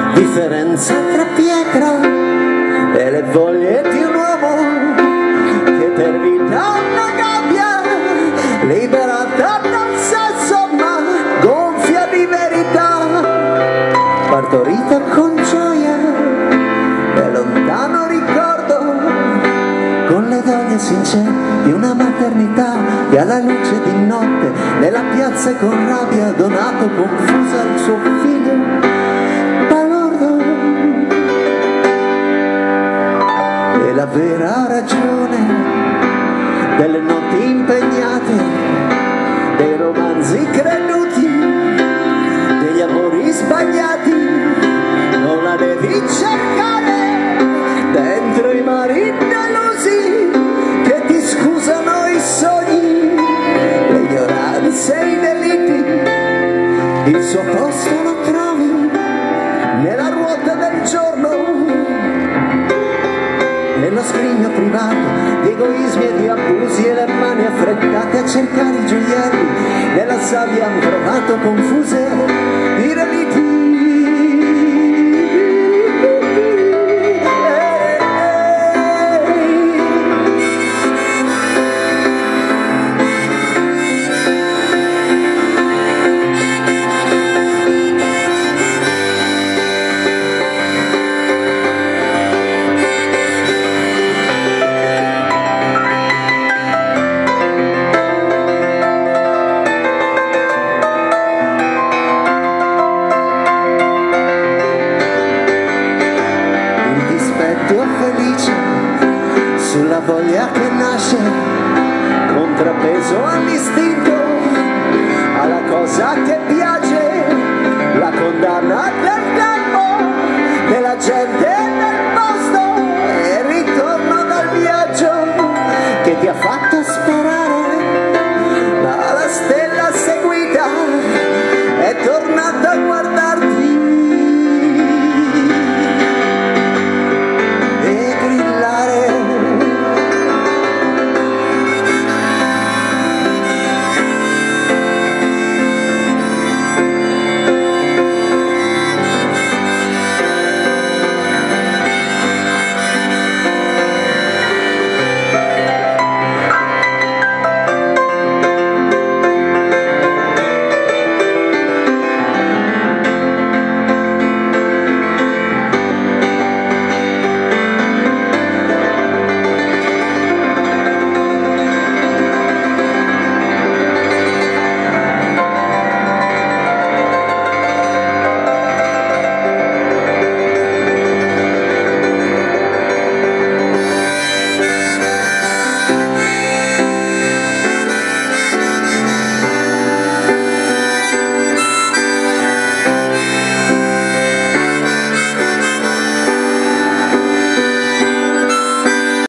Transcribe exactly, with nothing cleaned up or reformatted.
differenza tra pietra e le voglie di un uomo che per vita una gabbia liberata dal sesso ma gonfia di verità, partorita con gioia e lontano ricordo, con le doglie sincere di una maternità che alla luce di notte nella piazza con rabbia ha donato confusa al suo figlio balordo. E la vera ragione delle notti impegnate, dei romanzi creduti, degli amori sbagliati, non la devi cercare dentro i mari delusi che ti scusano i sogni, le ignoranze e i delitti. Il suo posto lo trovi nella ruota del giorno, nello scrigno privato di egoismi e di abusi e le mani affrettate a cercare i gioielli nella sabbia han trovato confuse i relitti. Felice sulla voglia che nasce, contrappeso all'istinto, alla cosa che piace, la condanna del tempo della gente